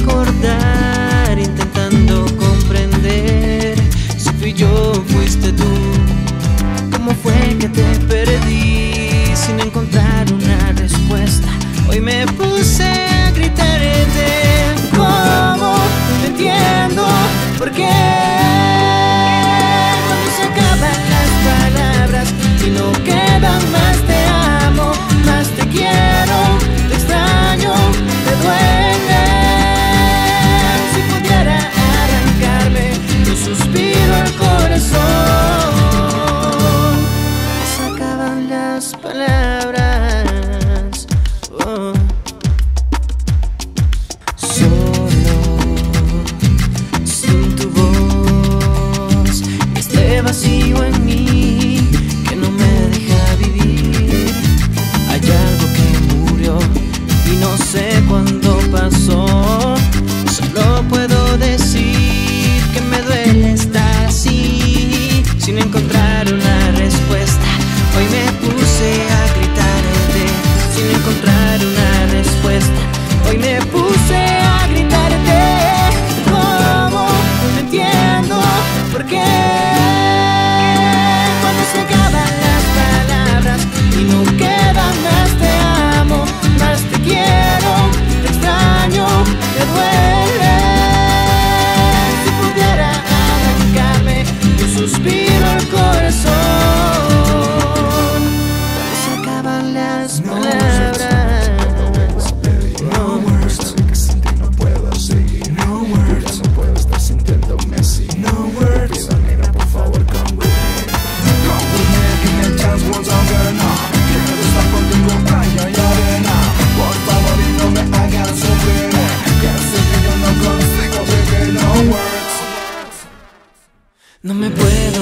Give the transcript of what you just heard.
recordar, intentando comprender si fui yo, fuiste tú. ¿Cómo fue que te perdí sin encontrar una respuesta? Hoy me puse a gritarte. ¿Cómo? No entiendo por qué cuando se acaban las palabras y no quedan más. Te amo, más te quiero, te extraño, te duele. Si pudiera arrancarme un suspiro al corazón, se acaban las palabras. Oh. Solo sin tu voz, este vacío en mí que no me deja vivir. Hay algo que murió y no sé cuándo pasó. Solo puedo decir que me duele estar así, sin encontrar una respuesta. Hoy me puse a gritarte, sin encontrar una respuesta. Hoy me puse a gritarte. ¿Cómo? No entiendo por qué cuando se acaban las palabras y no quedan más. Te amo, más te quiero, te extraño, te duele. Si pudiera arrancarme un suspiro al corazón, cuando se acaban las palabras. No me puedo